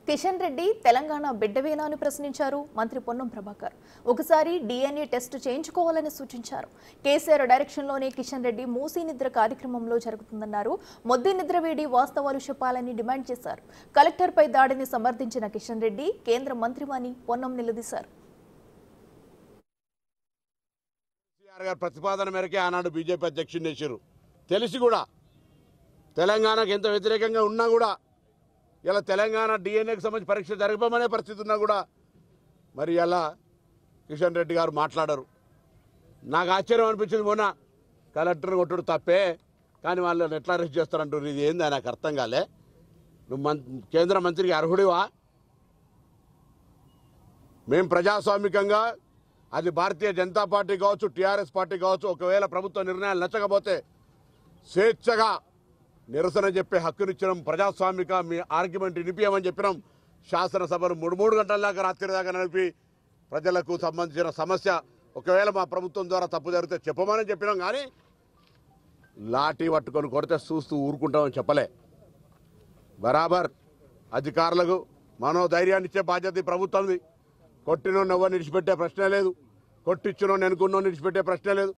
కిషన్ రెడ్డి తెలంగాణ బిడ్డవేనా అని ప్రశ్నించారు మంత్రి పొన్నం ప్రభాకర్. ఒకసారి DNA టెస్ట్ చేయించుకోవాలని సూచించారు. కేసీఆర్ డైరెక్షన్లోనే కిషన్ రెడ్డి మూసీ నిద్ర కార్యక్రమంలో జరుగుతుందన్నారు. మొద్దు నిద్ర వేడి వాస్తవాలు చెప్పాలని డిమాండ్ చేశారు. కలెక్టర్పై దాడిని సమర్థించిన కిషన్ రెడ్డి కేంద్ర మంత్రివాని పొన్నం నిలదీశారు. ప్రతిపాదన మేరకే ఆనాడు బీజేపీ అధ్యక్షుడిని చేశారు. తెలిసి కూడా తెలంగాణకు ఎంత వ్యతిరేకంగా ఉన్నా కూడా ఇలా తెలంగాణ DNAకి సంబంధించి పరీక్ష జరగమనే పరిస్థితి ఉన్నా కూడా మరి ఇలా కిషన్ రెడ్డి గారు మాట్లాడారు. నాకు ఆశ్చర్యం అనిపించింది. మొన్న కలెక్టర్ని కొట్టుడు తప్పే, కానీ వాళ్ళని ఎట్లా అరెస్ట్ చేస్తారంటారు. ఇది ఏంది నాకు అర్థం కాలే. నువ్వు కేంద్ర మంత్రికి అర్హుడివా? మేము ప్రజాస్వామికంగా అది భారతీయ జనతా పార్టీ కావచ్చు, TRS పార్టీ కావచ్చు, ఒకవేళ ప్రభుత్వ నిర్ణయాలు నచ్చకపోతే స్వేచ్ఛగా నిరసన చెప్పే హక్కునిచ్చినాం. ప్రజాస్వామిక మీ ఆర్గ్యుమెంట్ వినిపించమని చెప్పినాం. శాసనసభను 3 గంటల దాకా రాత్రి దాకా నడిపి ప్రజలకు సంబంధించిన సమస్య ఒకవేళ మా ప్రభుత్వం ద్వారా తప్పు జరిగితే చెప్పమని చెప్పినాం. కానీ లాఠీ పట్టుకొని కొడితే చూస్తూ ఊరుకుంటామని చెప్పలే. బరాబర్ అధికారులకు మనోధైర్యాన్ని ఇచ్చే బాధ్యత ప్రభుత్వంది. కొట్టినోని ఎవరిని విడిచిపెట్టే ప్రశ్నే లేదు, కొట్టించినోని అనుకున్నోని విడిచిపెట్టే ప్రశ్నే లేదు.